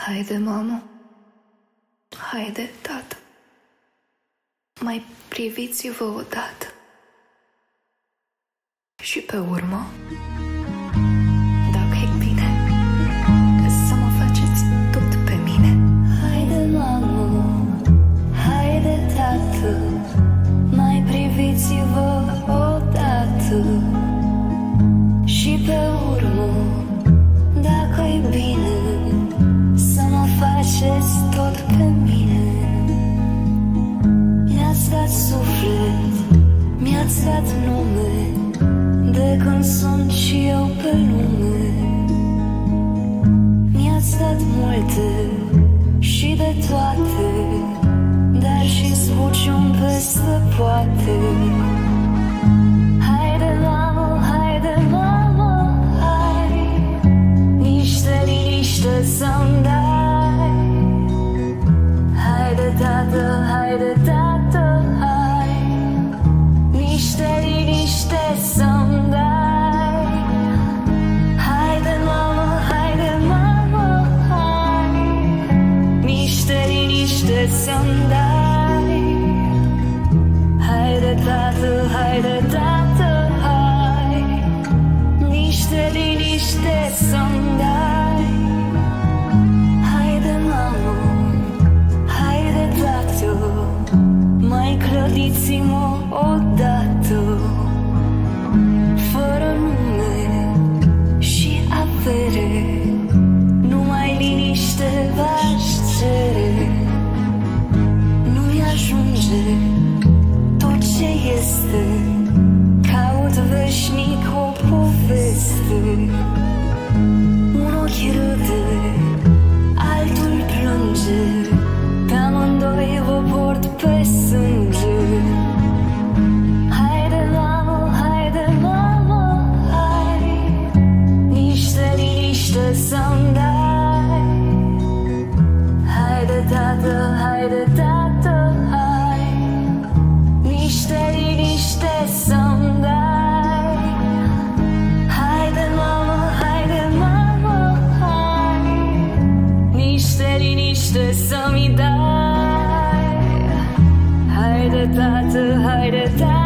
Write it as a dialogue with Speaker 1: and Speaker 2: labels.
Speaker 1: Haide, mamă, haide, tată, mai priviți-vă odată. Și pe urmă, dacă e bine, să mă faceți tot pe mine.
Speaker 2: Haide, mamă, haide, tată, mai priviți-vă odată. Și pe urmă, dacă e bine, să mă faceți tot pe mine. Mi-ați dat suflet, mi-ați dat nume, de când sunt și eu pe lume. Mi-ați dat multe și de toate, dar și zbucium peste poate. Haide, mamă, haide, mamă, hai, niște liniște să-mi dai. Haide, tată, haide, tată, hai, niște liniște să-mi dai. Haide, mamă, haide, mamă, hai, niște liniște să-mi dai. Haide, tată, haide, tată, hai, niște liniște să-mi dai. Haide, mamă, haide, tată, mai clădiți-mă odată. Fără nume și avere, numai liniște v-aș cere. Nu-mi ajunge tot ce este, caut veșnic o poveste. Un ochi râde, altul plânge, pe amândoi vă port pe sânge. Haide, mamă, haide, mamă, hai, niște liniște să-mi dai. Haide, tată, haide, tată, hai, niște liniște să-mi dai. Haide, mamă, haide, mamă, hai, niște liniște să-mi dai. Haide, tată, haide, tată.